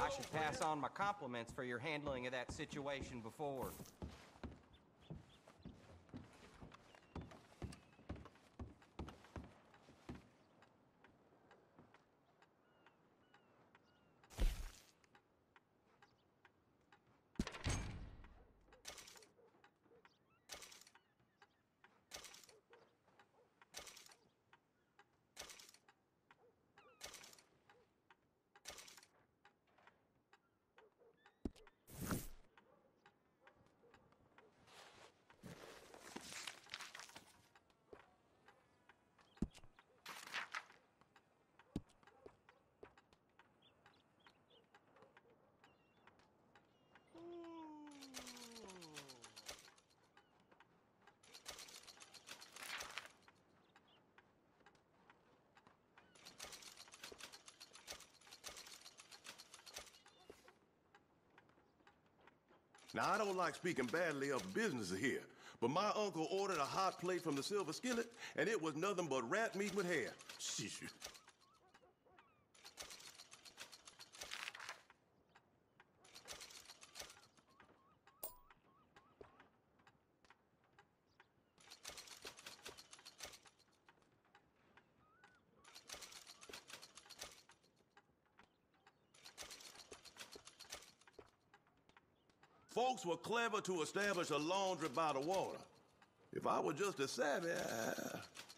I should pass on my compliments for your handling of that situation before. Now, I don't like speaking badly of businesses here, but my uncle ordered a hot plate from the Silver Skillet, and it was nothing but rat meat with hair. Sheesh. Folks were clever to establish a laundry by the water. If I were just as savvy,